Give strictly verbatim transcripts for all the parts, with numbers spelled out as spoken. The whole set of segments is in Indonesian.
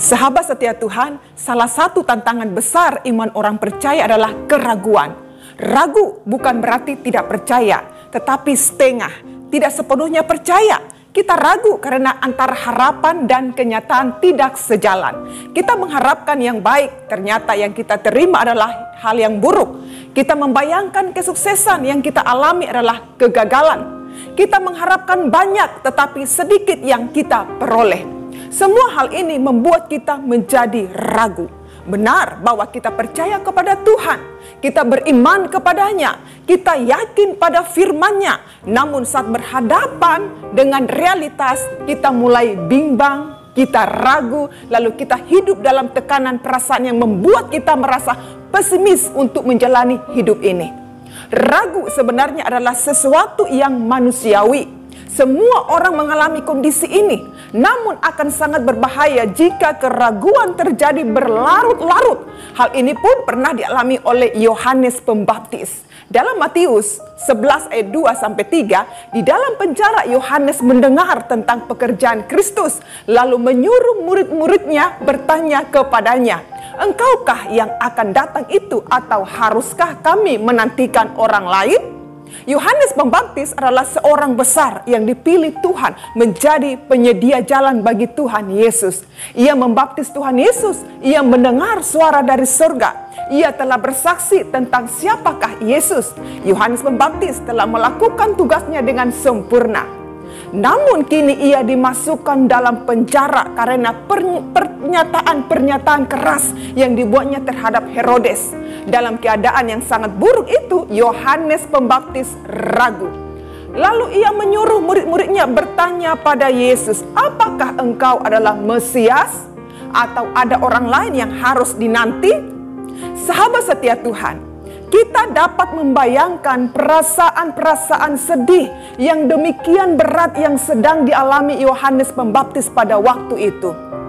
Sahabat setia Tuhan, salah satu tantangan besar iman orang percaya adalah keraguan. Ragu bukan berarti tidak percaya, tetapi setengah, tidak sepenuhnya percaya. Kita ragu karena antara harapan dan kenyataan tidak sejalan. Kita mengharapkan yang baik, ternyata yang kita terima adalah hal yang buruk. Kita membayangkan kesuksesan, yang kita alami adalah kegagalan. Kita mengharapkan banyak, tetapi sedikit yang kita peroleh. Semua hal ini membuat kita menjadi ragu. Benar bahwa kita percaya kepada Tuhan, kita beriman kepadanya, kita yakin pada firman-Nya. Namun saat berhadapan dengan realitas, kita mulai bimbang, kita ragu, lalu kita hidup dalam tekanan perasaan yang membuat kita merasa pesimis untuk menjalani hidup ini. Ragu sebenarnya adalah sesuatu yang manusiawi. Semua orang mengalami kondisi ini, namun akan sangat berbahaya jika keraguan terjadi berlarut-larut. Hal ini pun pernah dialami oleh Yohanes Pembaptis. Dalam Matius sebelas ayat dua sampai tiga, di dalam penjara Yohanes mendengar tentang pekerjaan Kristus, lalu menyuruh murid-muridnya bertanya kepadanya, "Engkaukah yang akan datang itu, atau haruskah kami menantikan orang lain?" Yohanes Pembaptis adalah seorang besar yang dipilih Tuhan menjadi penyedia jalan bagi Tuhan Yesus. Ia membaptis Tuhan Yesus, ia mendengar suara dari surga. Ia telah bersaksi tentang siapakah Yesus. Yohanes Pembaptis telah melakukan tugasnya dengan sempurna. Namun kini ia dimasukkan dalam penjara karena pernyataan-pernyataan keras yang dibuatnya terhadap Herodes. Dalam keadaan yang sangat buruk itu, Yohanes Pembaptis ragu. Lalu ia menyuruh murid-muridnya bertanya pada Yesus, "Apakah engkau adalah Mesias? Atau ada orang lain yang harus dinanti?" Sahabat setia Tuhan, kita dapat membayangkan perasaan-perasaan sedih yang demikian berat yang sedang dialami Yohanes Pembaptis pada waktu itu.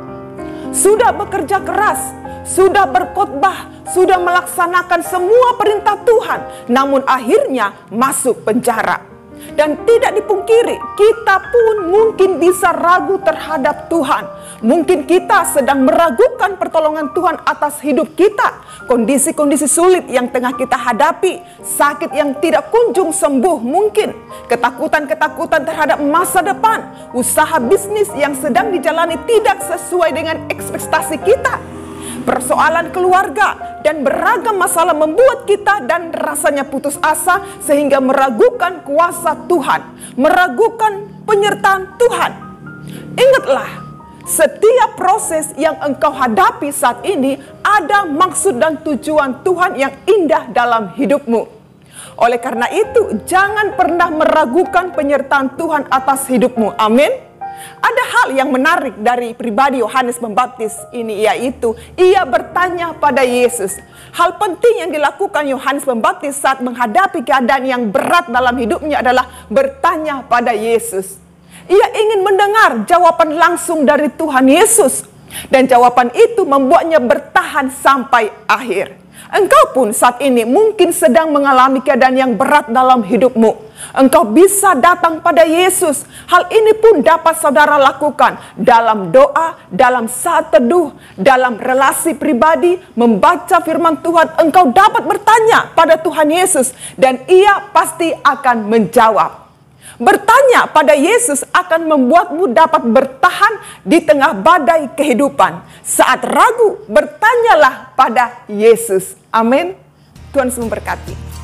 Sudah bekerja keras, sudah berkhotbah, sudah melaksanakan semua perintah Tuhan, namun akhirnya masuk penjara. Dan tidak dipungkiri, kita pun mungkin bisa ragu terhadap Tuhan. Mungkin kita sedang meragukan pertolongan Tuhan atas hidup kita. Kondisi-kondisi sulit yang tengah kita hadapi, sakit yang tidak kunjung sembuh mungkin, ketakutan-ketakutan terhadap masa depan, usaha bisnis yang sedang dijalani tidak sesuai dengan ekspektasi kita, persoalan keluarga, dan beragam masalah membuat kita dan rasanya putus asa sehingga meragukan kuasa Tuhan, meragukan penyertaan Tuhan. Ingatlah, setiap proses yang engkau hadapi saat ini ada maksud dan tujuan Tuhan yang indah dalam hidupmu. Oleh karena itu, jangan pernah meragukan penyertaan Tuhan atas hidupmu. Amin. Ada hal yang menarik dari pribadi Yohanes Pembaptis ini, yaitu ia bertanya pada Yesus. Hal penting yang dilakukan Yohanes Pembaptis saat menghadapi keadaan yang berat dalam hidupnya adalah bertanya pada Yesus. Ia ingin mendengar jawaban langsung dari Tuhan Yesus, dan jawaban itu membuatnya bertahan sampai akhir. Engkau pun saat ini mungkin sedang mengalami keadaan yang berat dalam hidupmu. Engkau bisa datang pada Yesus. Hal ini pun dapat saudara lakukan dalam doa, dalam saat teduh, dalam relasi pribadi, membaca firman Tuhan. Engkau dapat bertanya pada Tuhan Yesus dan Ia pasti akan menjawab. Bertanya pada Yesus akan membuatmu dapat bertahan di tengah badai kehidupan. Saat ragu, bertanyalah pada Yesus. Amin. Tuhan Yesus memberkati.